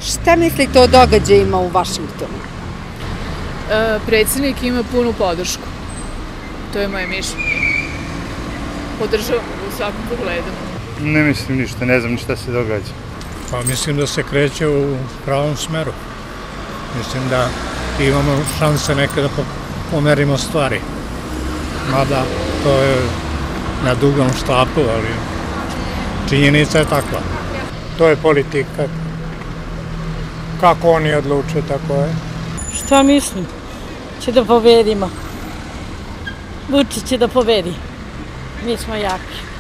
Šta mislite o događajima u Vašingtonu? Predsjednik ima punu podršku. To je moje mišljenje. Podržavam ga u svakom pogledu. Ne mislim ništa, ne znam ni šta se događa. Pa mislim da se kreće u pravom smeru. Mislim da imamo šanse nekada pomerimo stvari. Mada to je na dugom štapu, ali činjenica je takva. To je politika. Kako oni odluče, tako je. Šta mislim? Će da pobedimo. Vučić će da pobedi. Mi smo jaki.